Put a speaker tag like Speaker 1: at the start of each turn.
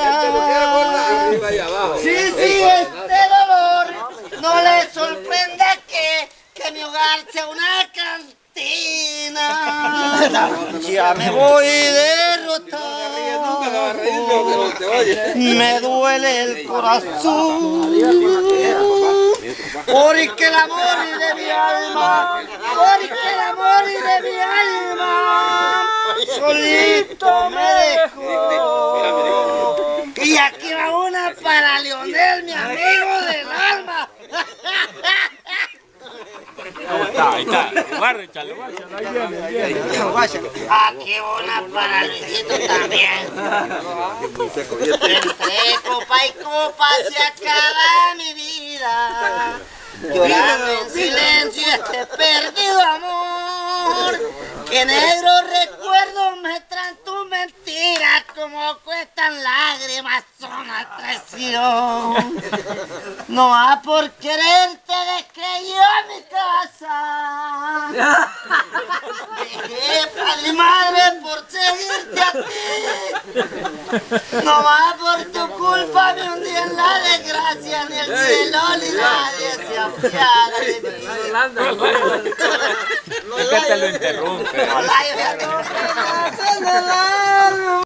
Speaker 1: Sí, este dolor no le sorprenda que mi hogar sea una cantina. Ya me voy derrotado, me duele el corazón, porque el amor de mi alma, porque el amor de mi alma solito me dejó. Y aquí va una para Leonel, mi amigo del alma.
Speaker 2: Ahí está. Guárdalo, ahí viene.
Speaker 1: Aquí va una para Luisito también. Entre copa y copa se acaba mi vida, llorando en silencio este perdido amor. Que negros recuerdos me traen tus mentiras, como cuestan lágrimas son la traición. No ha por quererte dejé yo mi casa, dejé padre y madre por seguirte a ti. No va por tu culpa ni un día en la desgracia, ni el cielo ni nadie se apiada de mí.
Speaker 2: Es que te lo interrumpe.